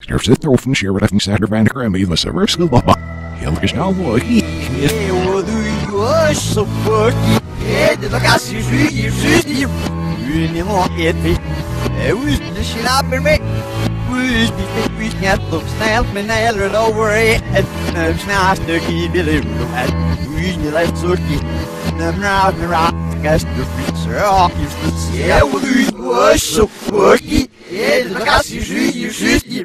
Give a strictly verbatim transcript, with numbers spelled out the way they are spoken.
Ster zit er of een share dat een zater van de Grammy was er zo baba. Heel is nou mooi. Hey, what do you want so fucky? Hey, the look I see you, you see you. You need more hit me. Hey, who's the shit up in me? Who's the we can't look snap me nail it over it. I'm not the key delivery. Who's the left turkey? I'm not the rock. Guess the freaks are off. You see, what do you want so fucky? Hey, the look I see you, you see you.